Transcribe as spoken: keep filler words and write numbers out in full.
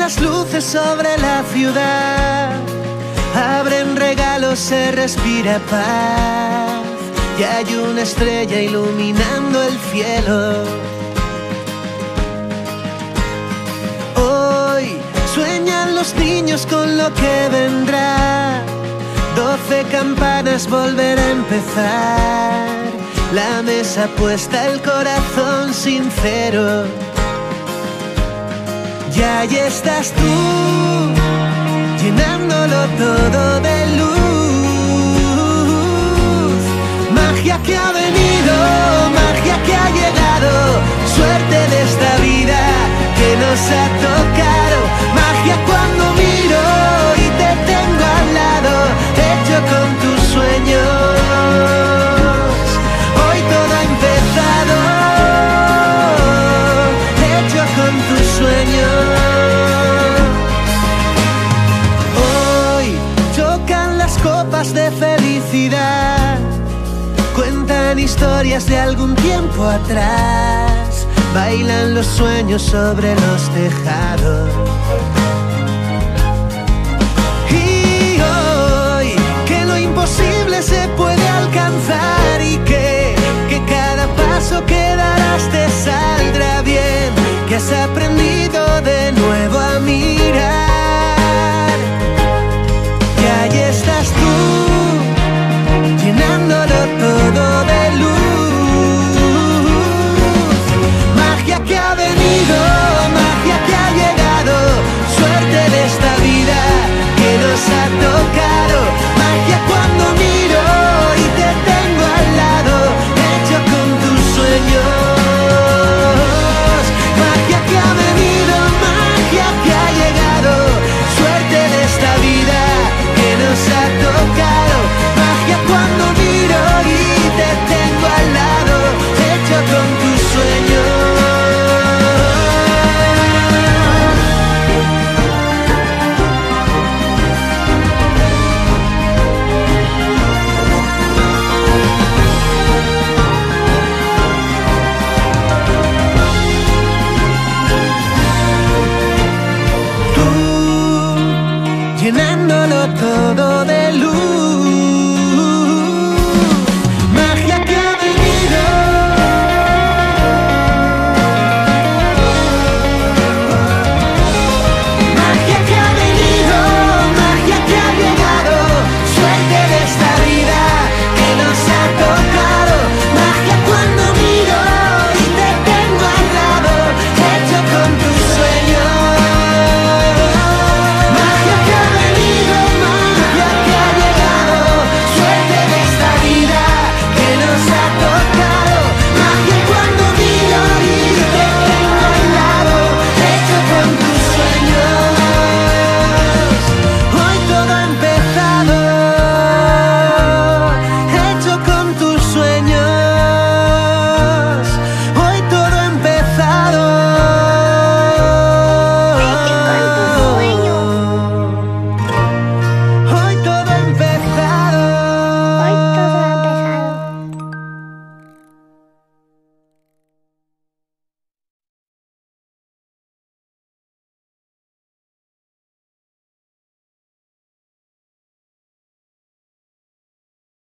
las luces sobre la ciudad, abren regalos, se respira paz, y hay una estrella iluminando el cielo. Hoy sueñan los niños con lo que vendrá, doce campanas volver a empezar, la mesa puesta, el corazón sincero. Y ahí estás tú, llenándolo todo de luz. Magia que ha venido, magia que ha llegado, suerte de esta vida que nos ha tocado. Magia cuando miro y te tengo al lado, hecho con tus sueños. Hoy todo ha empezado, hecho con tus sueños. Hoy chocan las copas de felicidad, cuentan historias de algún tiempo atrás, bailan los sueños sobre los tejados. Y hoy que lo imposible se puede alcanzar y que, que cada paso que darás te saldrá bien, que has aprendido de nuevo a mirar. Y ahí estás tú, llenándolo todo de luz. Magia que ha venido, magia que ha llegado, suerte de esta vida que nos ha tocado. Magia cuando miro y te tengo al lado, hecho con tus sueños. Magia que ha venido, magia que ha llegado, suerte de esta vida que nos ha tocado. Magia cuando miro y te tengo al lado, hecho con tus sueños. Tú, llenándolo todo de luz.